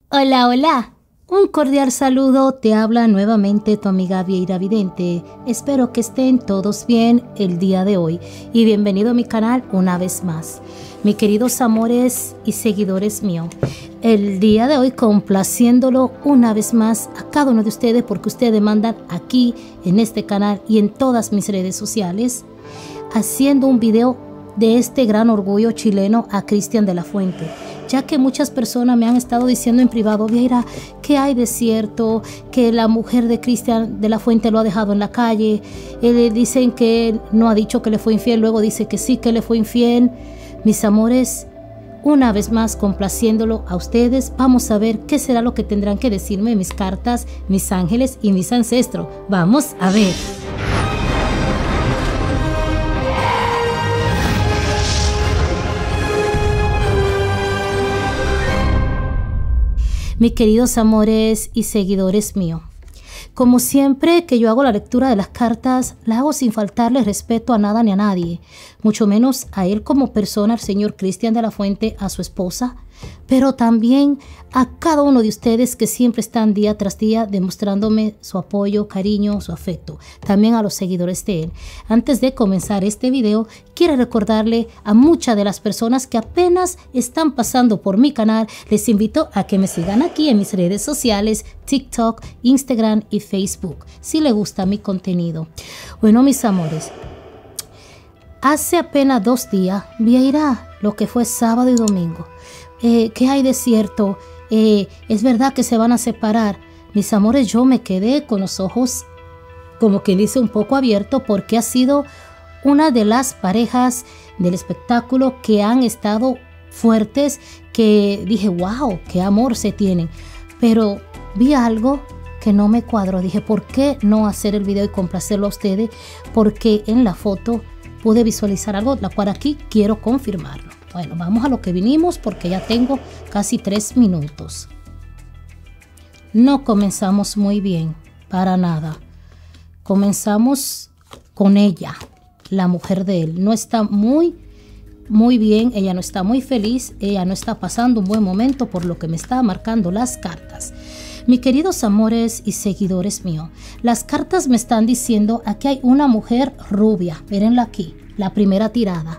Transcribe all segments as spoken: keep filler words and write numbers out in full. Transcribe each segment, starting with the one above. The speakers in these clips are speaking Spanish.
Hola, hola. Un cordial saludo, te habla nuevamente tu amiga Vieira Vidente. Espero que estén todos bien el día de hoy y bienvenido a mi canal una vez más. Mis queridos amores y seguidores míos, el día de hoy complaciéndolo una vez más a cada uno de ustedes porque ustedes mandan aquí en este canal y en todas mis redes sociales, haciendo un video de este gran orgullo chileno a Cristian de la Fuente. Ya que muchas personas me han estado diciendo en privado, Vieira, que hay de cierto, que la mujer de Cristian de la Fuente lo ha dejado en la calle. Eh, dicen que él no ha dicho que le fue infiel, luego dice que sí que le fue infiel. Mis amores, una vez más complaciéndolo a ustedes, vamos a ver qué será lo que tendrán que decirme mis cartas, mis ángeles y mis ancestros. Vamos a ver. Mis queridos amores y seguidores míos, como siempre que yo hago la lectura de las cartas, la hago sin faltarle respeto a nada ni a nadie, mucho menos a él como persona, al señor Cristian de la Fuente, a su esposa, pero también a cada uno de ustedes que siempre están día tras día demostrándome su apoyo, cariño, su afecto, también a los seguidores de él. Antes de comenzar este video, quiero recordarle a muchas de las personas que apenas están pasando por mi canal, les invito a que me sigan aquí en mis redes sociales, TikTok, Instagram y Facebook, si les gusta mi contenido. Bueno, mis amores, hace apenas dos días, Vieira, lo que fue sábado y domingo, Eh, ¿qué hay de cierto? Eh, es verdad que se van a separar. Mis amores, yo me quedé con los ojos como que dice un poco abierto porque ha sido una de las parejas del espectáculo que han estado fuertes, que dije, wow, qué amor se tienen. Pero vi algo que no me cuadró. Dije, ¿por qué no hacer el video y complacerlo a ustedes? Porque en la foto pude visualizar algo, la cual aquí quiero confirmarlo. Bueno, vamos a lo que vinimos porque ya tengo casi tres minutos. No comenzamos muy bien, para nada. Comenzamos con ella, la mujer de él. No está muy, muy bien, ella no está muy feliz, ella no está pasando un buen momento por lo que me está marcando las cartas. Mis queridos amores y seguidores míos, las cartas me están diciendo, aquí hay una mujer rubia, mírenla aquí, la primera tirada.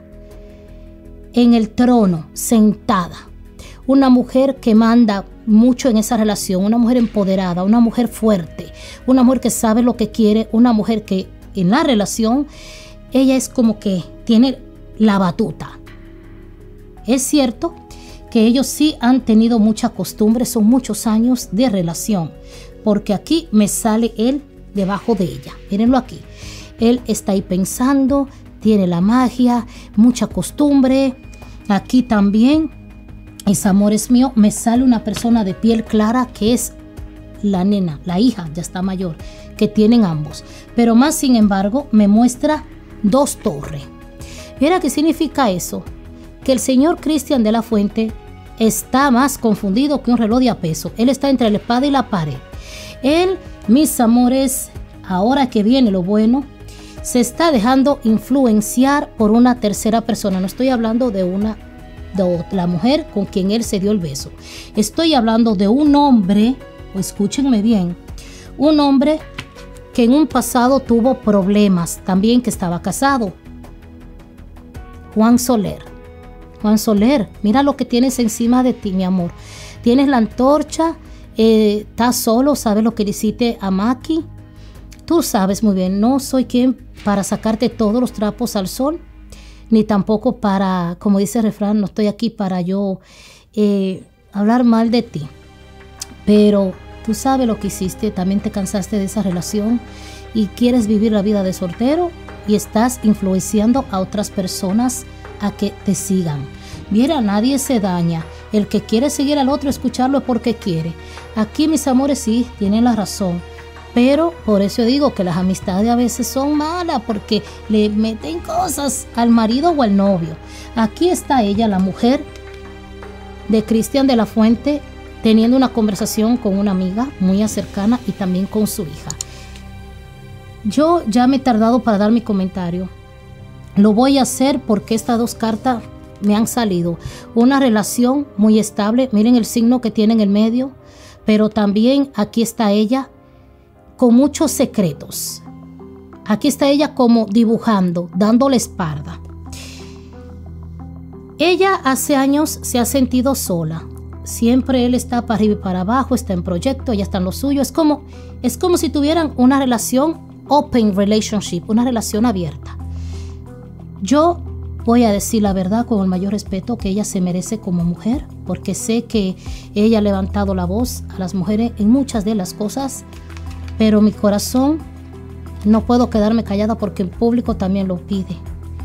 En el trono, sentada, una mujer que manda mucho en esa relación, una mujer empoderada, una mujer fuerte, una mujer que sabe lo que quiere, una mujer que en la relación, ella es como que tiene la batuta. Es cierto que ellos sí han tenido mucha costumbre, son muchos años de relación, porque aquí me sale él debajo de ella, mírenlo aquí, él está ahí pensando, tiene la magia, mucha costumbre. Aquí también, mis amores míos, me sale una persona de piel clara que es la nena, la hija, ya está mayor, que tienen ambos. Pero más sin embargo, me muestra dos torres. ¿Mira qué significa eso? Que el señor Cristian de la Fuente está más confundido que un reloj de a peso. Él está entre la espada y la pared. Él, mis amores, ahora que viene lo bueno, se está dejando influenciar por una tercera persona. No estoy hablando de una de la mujer con quien él se dio el beso. Estoy hablando de un hombre, o escúchenme bien, un hombre que en un pasado tuvo problemas, también que estaba casado. Juan Soler. Juan Soler, mira lo que tienes encima de ti, mi amor. Tienes la antorcha, eh, estás solo, sabes lo que le hiciste a Maki. Tú sabes muy bien, no soy quien para sacarte todos los trapos al sol, ni tampoco para, como dice el refrán, no estoy aquí para yo eh, hablar mal de ti. Pero tú sabes lo que hiciste, también te cansaste de esa relación y quieres vivir la vida de soltero y estás influenciando a otras personas a que te sigan. Mira, nadie se daña. El que quiere seguir al otro, escucharlo es porque quiere. Aquí, mis amores, sí, tienen la razón. Pero por eso digo que las amistades a veces son malas porque le meten cosas al marido o al novio. Aquí está ella, la mujer de Cristian de la Fuente, teniendo una conversación con una amiga muy cercana y también con su hija. Yo ya me he tardado para dar mi comentario. Lo voy a hacer porque estas dos cartas me han salido. Una relación muy estable. Miren el signo que tiene en el medio. Pero también aquí está ella con muchos secretos. Aquí está ella como dibujando, dándole espalda. Ella hace años se ha sentido sola. Siempre él está para arriba y para abajo, está en proyecto, ella está en lo suyo. Es como, es como si tuvieran una relación open relationship, una relación abierta. Yo voy a decir la verdad con el mayor respeto que ella se merece como mujer, porque sé que ella ha levantado la voz a las mujeres en muchas de las cosas, pero mi corazón no puedo quedarme callada porque el público también lo pide.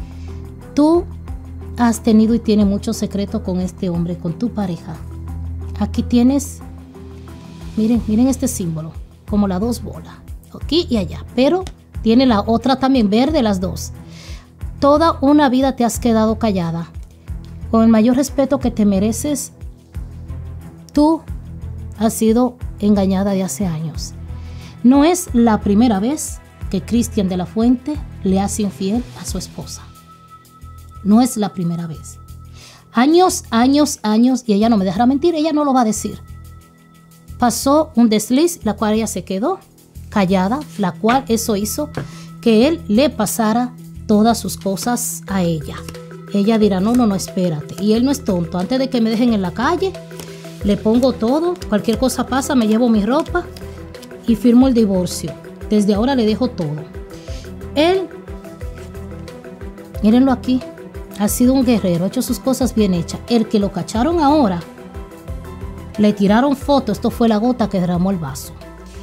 Tú has tenido y tienes mucho secreto con este hombre, con tu pareja. Aquí tienes, miren, miren este símbolo, como las dos bolas, aquí y allá, pero tiene la otra también verde, las dos. Toda una vida te has quedado callada. Con el mayor respeto que te mereces, tú has sido engañada de hace años. No es la primera vez que Cristian de la Fuente le hace infiel a su esposa. No es la primera vez. Años, años, años, y ella no me dejará mentir, ella no lo va a decir. Pasó un desliz, la cual ella se quedó callada, la cual eso hizo que él le pasara todas sus cosas a ella. Ella dirá, no, no, no, espérate. Y él no es tonto. Antes de que me dejen en la calle, le pongo todo. Cualquier cosa pasa, me llevo mi ropa y firmo el divorcio. Desde ahora le dejo todo. Él, mírenlo aquí, ha sido un guerrero, ha hecho sus cosas bien hechas. El que lo cacharon ahora, le tiraron fotos. Esto fue la gota que derramó el vaso.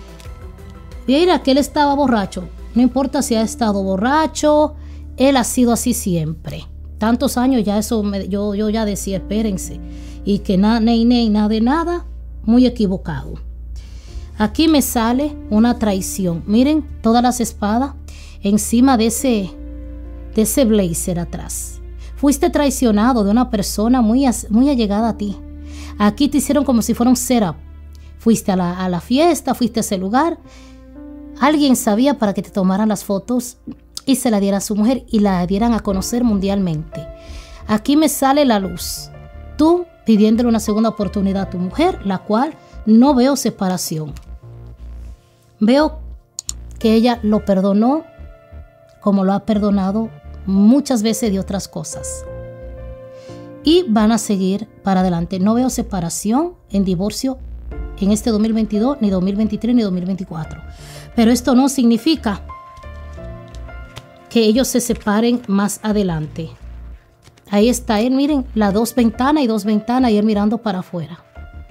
Mira que él estaba borracho. No importa si ha estado borracho, él ha sido así siempre. Tantos años ya eso, me, yo, yo ya decía, espérense. Y que nada, ney, ney, nada de nada, muy equivocado. Aquí me sale una traición. Miren todas las espadas encima de ese, de ese blazer atrás. Fuiste traicionado de una persona muy, muy allegada a ti. Aquí te hicieron como si fuera un setup. Fuiste a la, a la fiesta, fuiste a ese lugar. Alguien sabía para que te tomaran las fotos y se la diera a su mujer y la dieran a conocer mundialmente. Aquí me sale la luz. Tú pidiéndole una segunda oportunidad a tu mujer, la cual no veo separación. Veo que ella lo perdonó como lo ha perdonado muchas veces de otras cosas. Y van a seguir para adelante. No veo separación en divorcio en este dos mil veintidós, ni dos mil veintitrés, ni dos mil veinticuatro. Pero esto no significa que ellos se separen más adelante. Ahí está él, miren, las dos ventanas y dos ventanas y él mirando para afuera.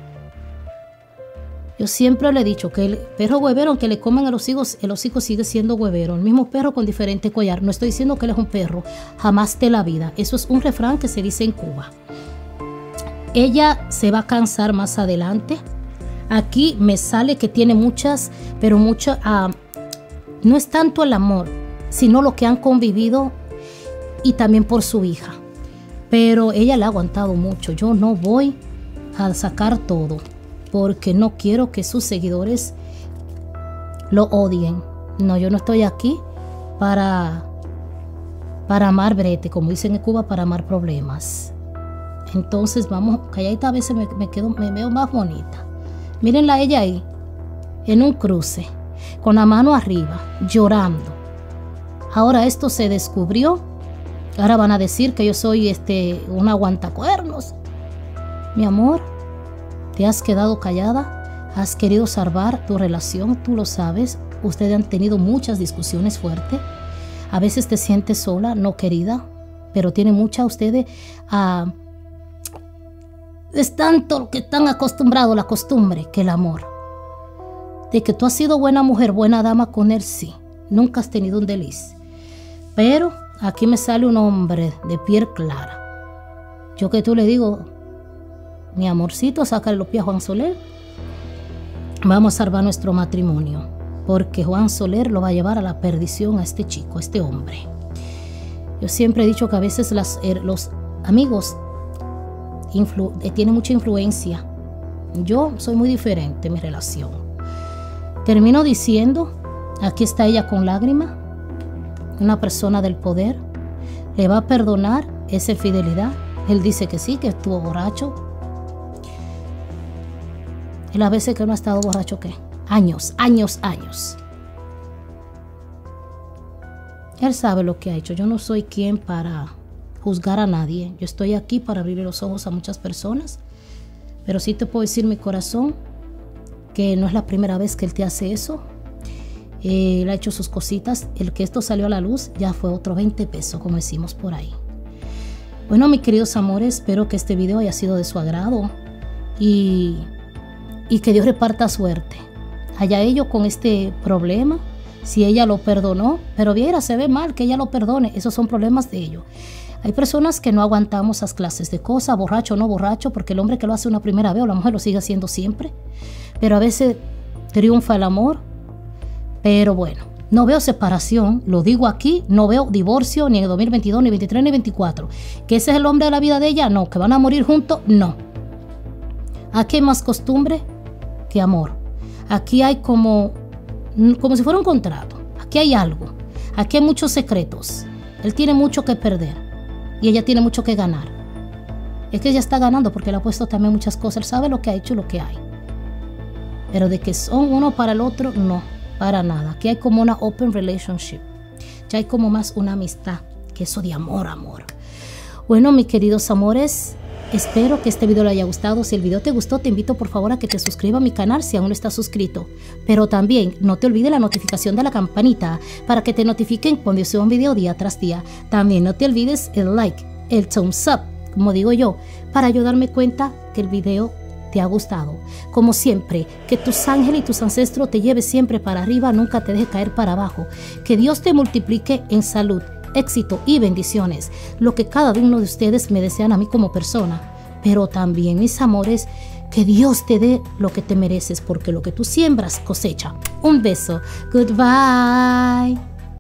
Yo siempre le he dicho que el perro huevero, aunque le comen a los hijos, el hocico sigue siendo huevero. El mismo perro con diferente collar. No estoy diciendo que él es un perro, jamás de la vida. Eso es un refrán que se dice en Cuba. Ella se va a cansar más adelante. Aquí me sale que tiene muchas, pero muchas, uh, no es tanto el amor, sino lo que han convivido y también por su hija. Pero ella le ha aguantado mucho. Yo no voy a sacar todo porque no quiero que sus seguidores lo odien. No, yo no estoy aquí para, para amar brete, como dicen en Cuba, para amar problemas. Entonces vamos, calladita a veces me, me, quedo, me veo más bonita. Mírenla a ella ahí, en un cruce, con la mano arriba, llorando. Ahora esto se descubrió. Ahora van a decir que yo soy este, una aguantacuernos. Mi amor, te has quedado callada, has querido salvar tu relación, tú lo sabes. Ustedes han tenido muchas discusiones fuertes. A veces te sientes sola, no querida, pero tiene mucha ustedes a... Uh, es tanto lo que están acostumbrados, la costumbre, que el amor. De que tú has sido buena mujer, buena dama con él, sí. Nunca has tenido un desliz. Pero aquí me sale un hombre de piel clara. Yo que tú le digo, mi amorcito, sácale los pies a Juan Soler. Vamos a salvar nuestro matrimonio. Porque Juan Soler lo va a llevar a la perdición a este chico, a este hombre. Yo siempre he dicho que a veces las, er, los amigos Influ tiene mucha influencia. Yo soy muy diferente en mi relación. Termino diciendo, aquí está ella con lágrimas, una persona del poder, le va a perdonar esa infidelidad Él dice que sí, que estuvo borracho. Y las veces que no ha estado borracho, ¿qué? Años, años, años. Él sabe lo que ha hecho. Yo no soy quien para juzgar a nadie. Yo estoy aquí para abrir los ojos a muchas personas. Pero sí te puedo decir mi corazón que no es la primera vez que él te hace eso. Eh, él ha hecho sus cositas. El que esto salió a la luz ya fue otro veinte pesos, como decimos por ahí. Bueno, mis queridos amores, espero que este video haya sido de su agrado. Y, y que Dios reparta suerte. Allá ellos con este problema. Si ella lo perdonó, pero viera, se ve mal que ella lo perdone. Esos son problemas de ellos. Hay personas que no aguantamos esas clases de cosas, borracho o no borracho, porque el hombre que lo hace una primera vez o la mujer lo sigue haciendo siempre. Pero a veces triunfa el amor. Pero bueno, no veo separación, lo digo aquí, no veo divorcio ni en el dos mil veintidós, ni veintitrés, ni veinticuatro. ¿Que ese es el hombre de la vida de ella? No. ¿Que van a morir juntos? No. Aquí hay más costumbre que amor. Aquí hay como... como si fuera un contrato. Aquí hay algo. Aquí hay muchos secretos. Él tiene mucho que perder y ella tiene mucho que ganar. Es que ella está ganando porque le ha puesto también muchas cosas. Él sabe lo que ha hecho y lo que hay. Pero de que son uno para el otro, no, para nada. Aquí hay como una open relationship. Ya hay como más una amistad que eso de amor, amor. Bueno, mis queridos amores, espero que este video le haya gustado. Si el video te gustó, te invito por favor a que te suscribas a mi canal si aún no estás suscrito. Pero también no te olvides la notificación de la campanita para que te notifiquen cuando yo suba un video día tras día. También no te olvides el like, el thumbs up, como digo yo, para yo darme cuenta que el video te ha gustado. Como siempre, que tus ángeles y tus ancestros te lleven siempre para arriba, nunca te deje caer para abajo. Que Dios te multiplique en salud, éxito y bendiciones, lo que cada uno de ustedes me desean a mí como persona. Pero también, mis amores, que Dios te dé lo que te mereces, porque lo que tú siembras cosecha. Un beso. Goodbye.